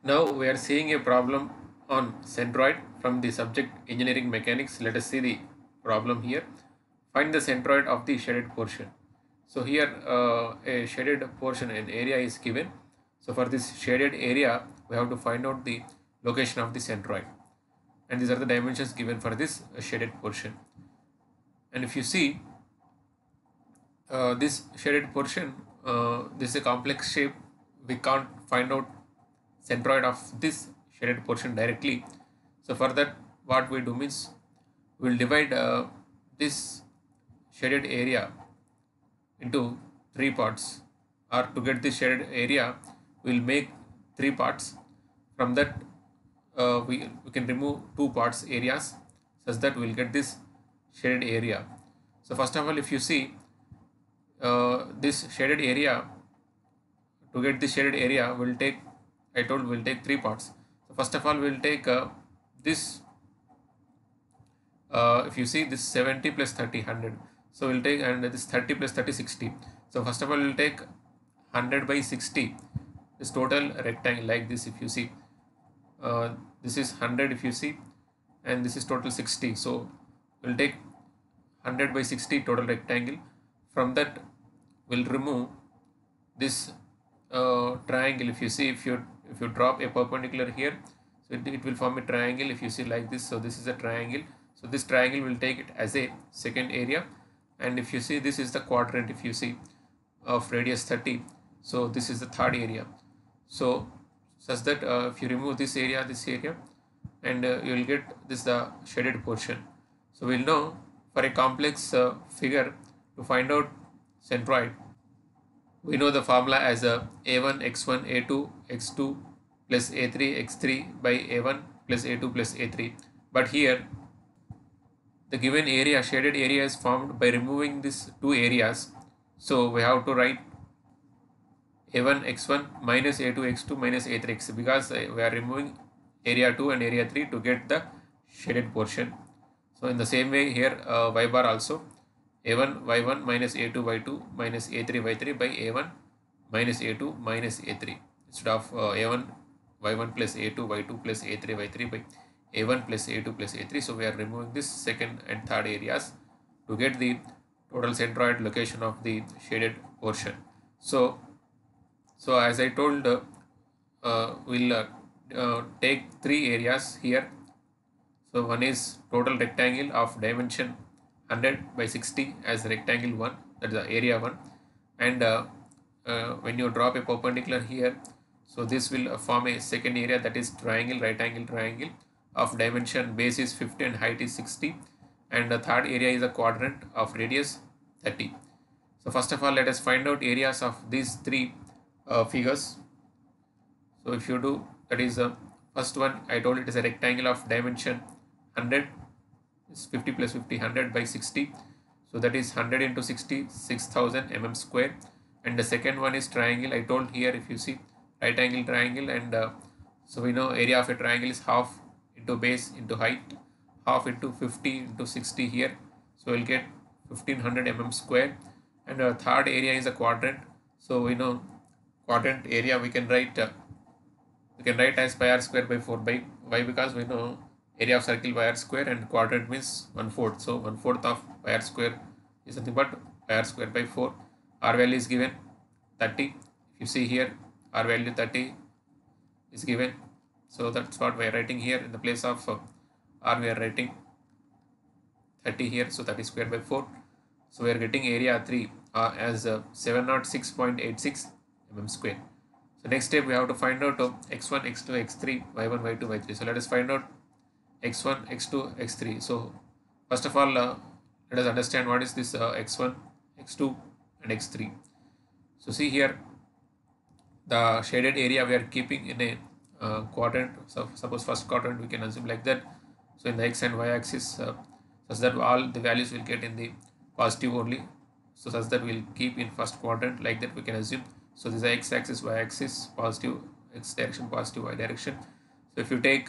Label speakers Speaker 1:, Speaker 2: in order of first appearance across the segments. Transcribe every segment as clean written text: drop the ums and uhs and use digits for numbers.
Speaker 1: Now we are seeing a problem on Centroid from the subject engineering mechanics. Let us see the problem here. Find the centroid of the shaded portion. So here a shaded portion, an area is given. So for this shaded area, we have to find out the location of the centroid. And these are the dimensions given for this shaded portion. And if you see this shaded portion, this is a complex shape. We can't find out centroid of this shaded portion directly. So for that, what we do means we'll divide this shaded area into three parts, or to get this shaded area we'll make three parts. From that we can remove two parts areas such that we'll get this shaded area. So first of all, if you see this shaded area, to get this shaded area we'll take, I told we'll take three parts. So first of all we'll take this if you see this 70 plus 30 100, so we'll take, and this 30 plus 30 60. So first of all we'll take 100 by 60, this total rectangle like this. If you see this is 100 if you see, and this is total 60, so we'll take 100 by 60 total rectangle. From that we'll remove this triangle. If you see, if you drop a perpendicular here, so it will form a triangle. If you see like this, so this is a triangle, so this triangle will take it as a second area. And if you see, this is the quadrant, if you see, of radius 30, so this is the third area. So such that if you remove this area, and you will get this the shaded portion. So we'll know for a complex figure, to find out centroid, we know the formula as a1 x1 a2 x2 plus a3 x3 by a1 plus a2 plus a3. But here the given area, shaded area, is formed by removing these two areas. So we have to write a1 x1 minus a2 x2 minus a3 x, because we are removing area 2 and area 3 to get the shaded portion. So in the same way here y bar also a1 y1 minus a2 y2 minus a3 y3 by a1 minus a2 minus a3, instead of a1 y1 plus a2 y2 plus a3 y3 by a1 plus a2 plus a3. So we are removing this second and third areas to get the total centroid location of the shaded portion. So as I told, we'll take three areas here. So one is total rectangle of dimension 100 by 60 as rectangle 1, that is the area 1. And when you drop a perpendicular here, so this will form a second area, that is triangle, right angle triangle of dimension, base is 50 and height is 60. And the third area is a quadrant of radius 30. So first of all, let us find out areas of these three figures. So if you do, that is the first one, I told it is a rectangle of dimension 100, is 50 plus 50, 100 by 60. So that is 100 into 60, 6000 mm square. And the second one is triangle. I told here, if you see, right angle triangle, and so we know area of a triangle is half into base into height, half into 50 into 60 here. So we'll get 1500 mm square. And the third area is a quadrant. So we know quadrant area we can write as pi r square by 4 by, why? Because we know area of circle pi r square, and quadrant means 1/4. So 1/4 of pi r square is nothing but pi r square by 4. R value is given 30. If you see here, R value 30 is given. So that's what we are writing here. In the place of R, we are writing 30 here. So 30 square by 4. So we are getting area 3 as 706.86 mm square. So next step, we have to find out x1, x2, x3, y1, y2, y3. So let us find out x1, x2, x3. So first of all, let us understand what is this x1, x2 and x3. So see here, the shaded area we are keeping in a quadrant. So suppose first quadrant, we can assume like that. So in the x and y axis, such that all the values will get in the positive only. So such that we'll keep in first quadrant, like that we can assume. So this is the x axis, y axis, positive x direction, positive y direction. So if you take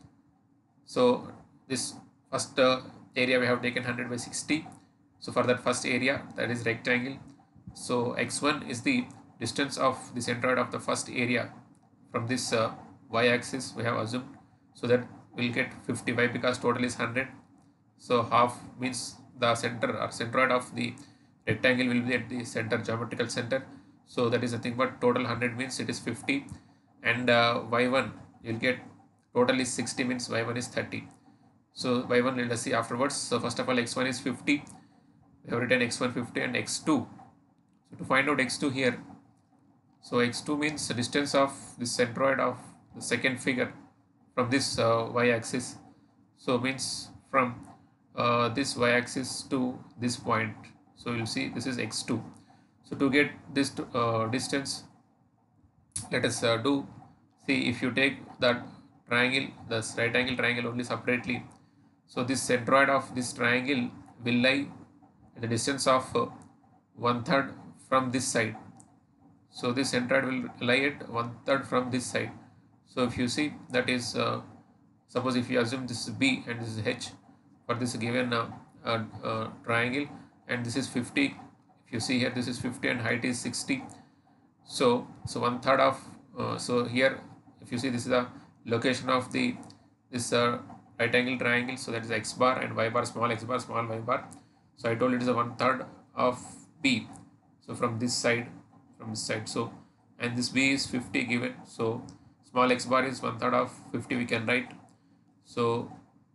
Speaker 1: so this first area we have taken 100 by 60. So for that first area, that is rectangle. So x1 is the distance of the centroid of the first area from this y-axis we have assumed, so that we'll get 55 because total is 100. So half means the center or centroid of the rectangle will be at the center, geometrical center. So that is nothing but total 100 means it is 50, and y1 you'll get total is 60 means y1 is 30. So y1 let us see afterwards. So first of all x1 is 50. We have written x1 50 and x2. So to find out x2 here, so x2 means the distance of the centroid of the second figure from this y-axis. So means from this y-axis to this point. So you'll see this is x2. So to get this distance, let us do, see, if you take that triangle, this right angle triangle only separately, so this centroid of this triangle will lie at the distance of 1/3 from this side. So this centroid will lie at 1/3 from this side. So if you see, that is suppose if you assume this is B and this is H for this given triangle, and this is 50. If you see here, this is 50 and height is 60. So 1/3 of so here if you see, this is the location of the this right angle triangle. So that is x bar and y bar, small x bar, small y bar. So I told it is a 1/3 of B. So from this side, so, and this B is 50 given. So small x bar is 1/3 of 50 we can write. So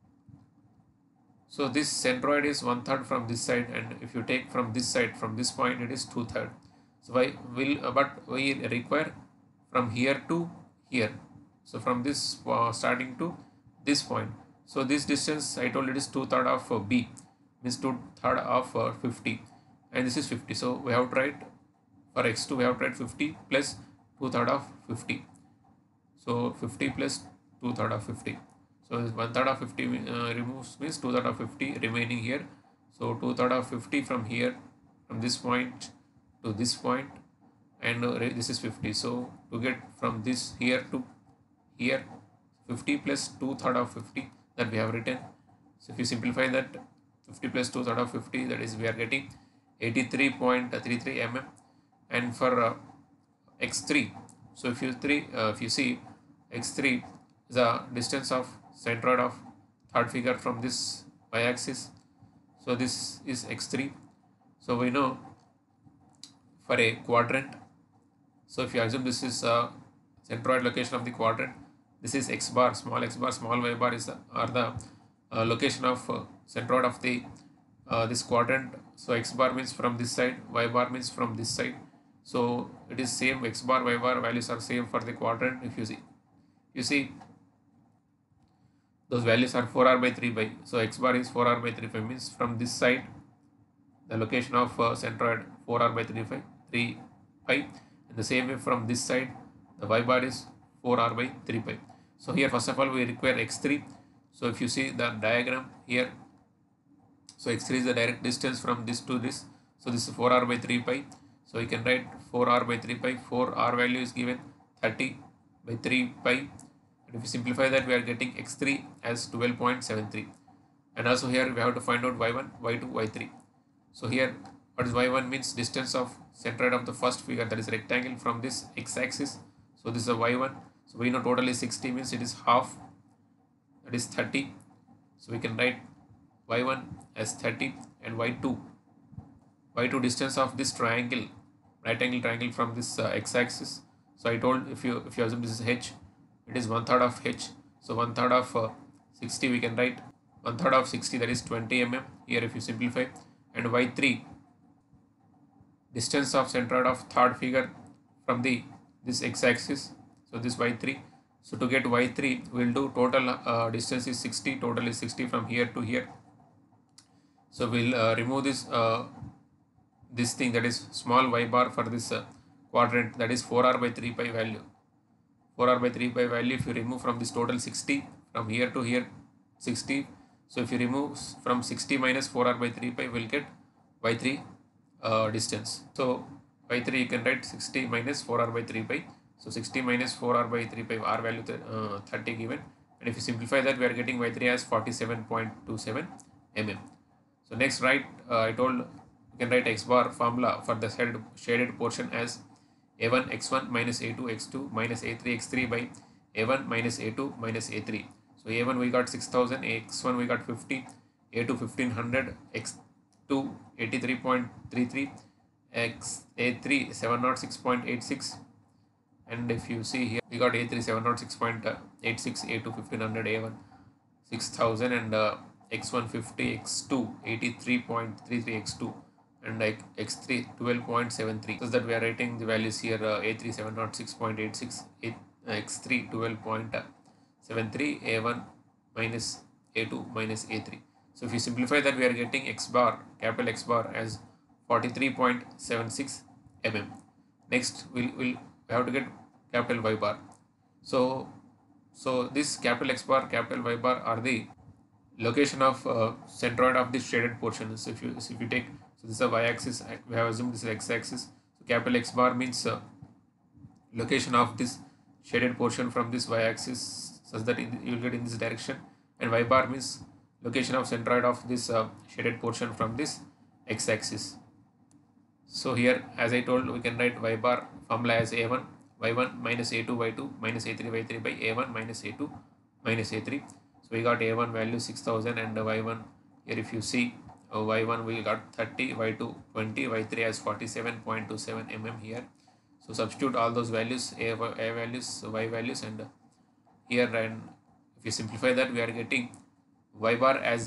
Speaker 1: this centroid is 1/3 from this side, and if you take from this side, from this point, it is 2/3. So but we require from here to here. So from this starting to this point. So this distance I told it is 2/3 of B, means 2/3 of 50, and this is 50. So we have to write for x2 we have to write 50 plus 2/3 of 50. So 50 plus 2/3 of 50. So 1/3 of 50 removes means 2/3 of 50 remaining here. So 2/3 of 50 from here, from this point to this point, and this is 50. So to get from this here to here, 50 plus 2/3 of 50 that we have written. So if you simplify that, 50 plus 2/3 of 50, that is we are getting 83.33 mm. And for x3, so if you see x3 is the distance of centroid of third figure from this y-axis. So this is x3. So we know for a quadrant, so if you assume this is centroid location of the quadrant, this is x bar, small y bar is the location of centroid of the this quadrant. So x bar means from this side, y bar means from this side. So it is same, x bar, y bar values are same for the quadrant. If you see those values are 4r by 3 pi. So x bar is 4r by 3 pi, means from this side the location of centroid 4r by 3 pi, and the same way from this side the y bar is 4r by 3 pi. So here first of all we require x3. So if you see the diagram here, so x3 is the direct distance from this to this. So this is 4r by 3 pi. So you can write 4r by 3 pi. 4r value is given 30 by 3 pi. And if you simplify that, we are getting x3 as 12.73. And also here we have to find out y1, y2, y3. So here what is y1 means distance of centroid of the first figure, that is rectangle, from this x-axis. So this is a y1. So we know total is 60, means it is half, that is 30. So we can write y1 as 30, and y2 distance of this triangle, right angle triangle, from this x-axis. So I told if you assume this is h, it is 1/3 of h. So 1/3 of 60 we can write 1/3 of 60, that is 20 mm. Here if you simplify, and y3 distance of centroid of third figure from this x-axis. So this y3. So to get y3, we will do total distance is 60. Total is 60 from here to here. So we'll remove this thing, that is small y bar for this quadrant, that is 4r by 3 pi value. 4r by 3 pi value, if you remove from this total 60, from here to here 60. So if you remove from 60 minus 4r by 3 pi, we'll get y3 distance. So y3 you can write 60 minus 4r by 3 pi. So 60 minus 4r by 3 pi, r value 30 given. And if you simplify that, we are getting y3 as 47.27 mm. So next write, I told you can write x bar formula for the shaded portion as a1 x1 minus a2 x2 minus a3 x3 by A1 minus A2 minus A3. So A1 we got 6000, X1 we got 50, A2 1500, X2 83.33, A3 706.86. And if you see here, we got A3 706.86, A2 1500, A1 6000, and X1 50, X2 83.33, X2, and like X3 12.73. So that we are writing the values here, A3 706.86, X3 12.73, A1 minus A2 minus A3. So if you simplify that, we are getting X bar, capital X bar, as 43.76 mm. Next we'll have to get capital Y bar. So this capital X bar, capital Y bar are the location of centroid of the shaded portion. So if you take, so this is a y-axis, we have assumed this is x-axis. So capital X bar means location of this shaded portion from this y-axis, such that you will get in this direction, and Y bar means location of centroid of this shaded portion from this x-axis. So here, as I told, we can write Y bar formula as A1 Y1 minus A2 Y2 minus A3 Y3 by A1 minus A2 minus A3. So we got A1 value 6000, and Y1 here, if you see, Y1 we got 30, Y2 20, Y3 as 47.27 mm here. So substitute all those values, A values, Y values, and here, and if you simplify that, we are getting Y bar as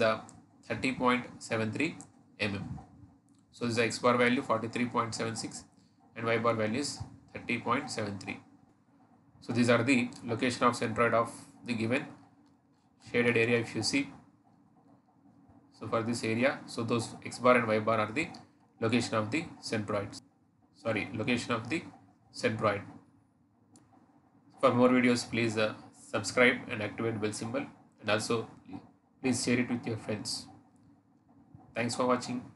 Speaker 1: 30.73 mm. So this is the X bar value 43.76 and Y bar value is 30.73. So these are the location of centroid of the given shaded area, if you see. So for this area, so those X bar and Y bar are the location of the centroids. Location of the centroid. For more videos, please subscribe and activate bell symbol, and also please share it with your friends. Thanks for watching.